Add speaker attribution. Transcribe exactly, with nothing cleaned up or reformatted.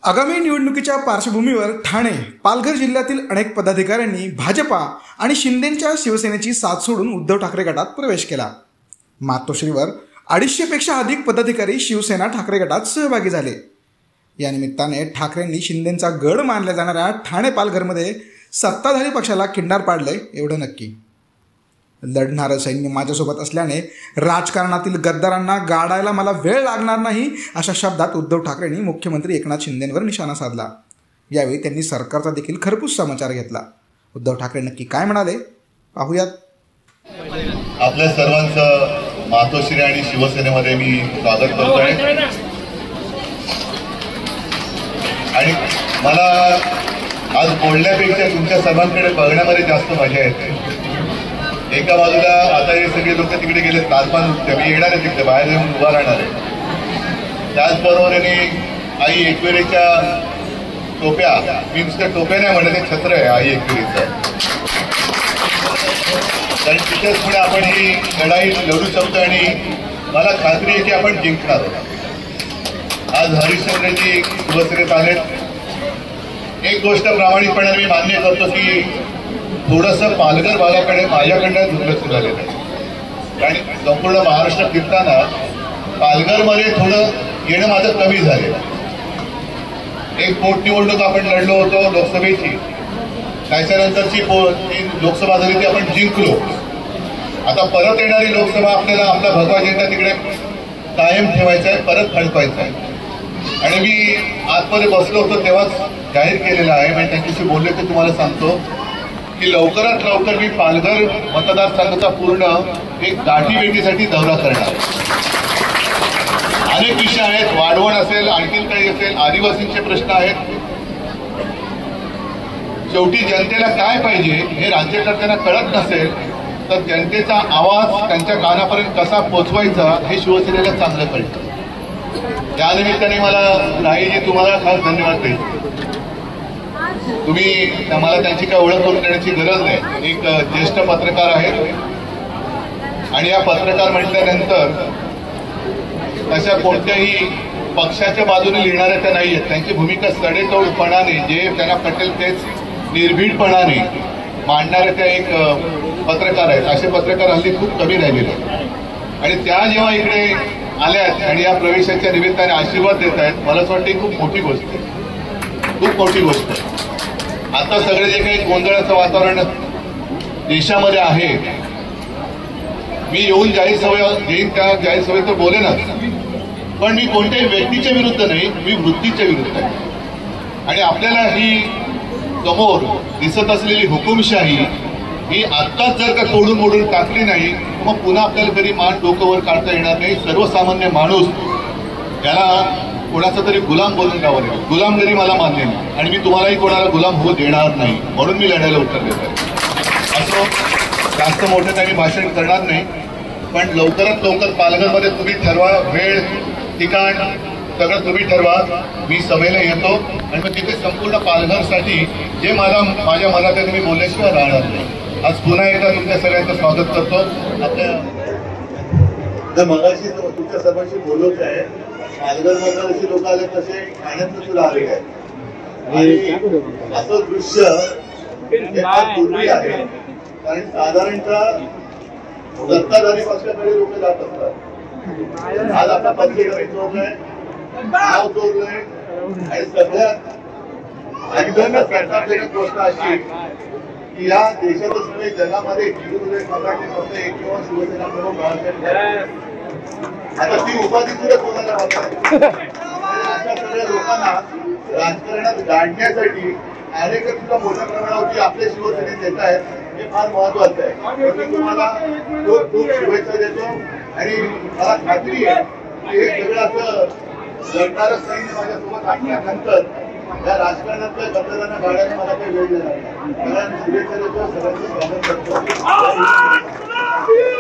Speaker 1: आगामी निवडणुकीच्या पार्श्वभूमीवर ठाणे पालघर जिल्ह्यातील अनेक पदाधिकाऱ्यांनी भाजपा आणि शिंदेंच्या शिवसेनेची साथ सोडून उद्धव ठाकरे गटात प्रवेश केला। मातोश्रीवर अडीचशे पेक्षा अधिक पदाधिकारी शिवसेना ठाकरे गटात सहभागी झाले। या निमित्ताने ठाकरेंनी शिंदेंचा गड मानल्या जाणाऱ्या ठाणे पालघरमध्ये सत्ताधारी पक्षाला किंडार पाडले एवढं नक्की। लढणारं सैन्य माझ्यासोबत असल्याने राजकारणातील गद्दारांना गाडायला मला वेळ लागणार नाही अशा शब्दात उद्धव ठाकरेंनी मुख्यमंत्री एकनाथ शिंदेंवर निशाणा साधला। यावेळी त्यांनी सरकारचा देखील खरपूस समाचार घेतला। उद्धव ठाकरे नक्की काय म्हणाले पाहूयात।
Speaker 2: आपल्या सर्वांचं मातोश्री आणि शिवसेनेमध्ये मी स्वागत करतोय आणि मला आज बोलण्यापेक्षा तुमच्या सर्वांकडे बघण्यामध्ये जास्त मजा येते। एका बाजूला आता हे सगळे लोक तिकडे गेले तालपान नृत्य, मी येणार आहे तिकडे बाहेर येऊन उभा राहणार आहे। त्याचबरोबरीने आई एकविरेच्या टोप्या, मी नुसतं टोप्या नाही म्हणत, एक छत्र आहे आई एकविरेचं, कारण तिथेच पुढे आपण ही लढाई लढू शकतो आणि मला खात्री आहे की आपण जिंकणार आहोत। आज हरिश्चंद्रजी शिवसेनेत आलेत। एक गोष्ट प्रामाणिकपणे मी मान्य करतो की थोडंसं पालघर भागाकडे माझ्याकडनं दुर्लक्ष झालेलं आहे आणि संपूर्ण महाराष्ट्र फिरताना पालघरमध्ये थोडं येणं माझं कमी झालेलं आहे। एक पोटनिवडणूक आपण लढलो होतो लोकसभेची, त्याच्यानंतरची पो ती लोकसभा झाली ती आपण जिंकलो। आता परत येणारी लोकसभा आपल्याला आपला भगवा झेंडा तिकडे कायम ठेवायचा आहे, परत फडकवायचा आहे। आणि मी आतमध्ये बसलो होतो तेव्हाच जाहीर केलेलं आहे, म्हणजे त्यांच्याशी बोलले ते तुम्हाला सांगतो की लवकरात लवकर मी पालघर मतदारसंघाचा पूर्ण एक गाठीभेटीसाठी दौरा करणार। अनेक विषय आहेत, वाढवण असेल, आणखीन काही असेल, आदिवासींचे प्रश्न आहेत। शेवटी जनतेला काय पाहिजे हे राज्यकर्त्यांना कळत नसेल तर जनतेचा आवाज त्यांच्या कानापर्यंत कसा पोचवायचा हे शिवसेनेला चांगलं कळतं। त्या निमित्ताने मला राहीजी तुम्हाला खास धन्यवाद देतो। तुम्ही मला त्यांची काय ओळख करून देण्याची गरज नाही, एक ज्येष्ठ पत्रकार आहेत आणि या पत्रकार म्हटल्यानंतर अशा कोणत्याही पक्षाच्या बाजूने लिहिणाऱ्या त्या नाही आहेत। त्यांची भूमिका सडेतोडपणाने जे त्यांना पटेल तेच निर्भीडपणाने मांडणाऱ्या त्या एक पत्रकार आहेत। असे पत्रकार हल्ली खूप कमी राहिलेले आहेत आणि त्या जेव्हा इकडे आल्यात आणि या प्रवेशाच्या निमित्ताने आशीर्वाद देत आहेत, मला असं वाटतं खूप मोठी गोष्ट आहे, खूप मोठी गोष्ट आहे। आता सगळे जे काही गोंधळाचं वातावरण देशामध्ये आहे, मी येऊन जाहीर सभा घेईन त्या जाहीर सभेत तर बोलेनच, पण मी कोणत्याही व्यक्तीच्या विरुद्ध नाही, मी वृत्तीच्या विरुद्ध आहे। आणि आपल्याला ही समोर दिसत असलेली हुकुमशाही ही आत्ताच जर का तोडून मोडून टाकली नाही मग पुन्हा आपल्याला कधी मान डोकं वर काढता येणार नाही। सर्वसामान्य माणूस त्याला कोणाचा तरी गुलाम बोलून द्यावं लागेल। गुलामगिरी मला मान्य नाही आणि मी तुम्हालाही कोणाला गुलाम होऊ देणार नाही, म्हणून मी लढायला उत्तर देत आहे। असं जास्त मोठं काही भाषण करणार नाही, पण लवकरात लवकर पालघरमध्ये तुम्ही ठरवा, वेळ ठिकाण सगळं तुम्ही ठरवा। मी सभेला येतो आणि मग तिथे संपूर्ण पालघरसाठी जे मला माझ्या मनात आहे तुम्ही बोलल्याशिवाय राहणार नाही। आज पुन्हा एकदा तुमच्या सगळ्यांचं स्वागत करतो। आपल्या मगाशी तुमच्या सर्वांशी बोलत आहे, पालघरमध्ये असे लोक आले तसे ठाण्यात सुद्धा आले आहेत आणि असं दृश्य पूर्वी आहे, कारण साधारणतः सत्ताधारी पक्षाकडे लोक जात असतात। आज आता पक्षाकडे चोरलंय, नाव चोरलंय आणि सगळ्यात एकदमच कंटाळलेली गोष्ट अशी की या देशातच नव्हे जगामध्ये हिंदू फक्त एक किंवा शिवसेना म्हणून बाळासाहेब आता ती उपाधी सुद्धा कोणाला वापरतात। अशा सगळ्या लोकांना राजकारणात गाडण्यासाठी कार्यकर्ते सुद्धा मोठ्या प्रमाणावरती आपल्या शिवसेनेत येत आहेत, हे फार महत्वाचं आहे। मी तुम्हाला खूप खूप शुभेच्छा देतो आणि मला खात्री आहे की हे सगळं असं लढणारं सैन्य माझ्यासोबत असल्यानंतर या राजकारणातल्या गद्दारांना गाड्याने मला काही वेळ देणार नाही। सगळ्यांना शुभेच्छा देतो, सगळ्यांचं स्वागत करतो।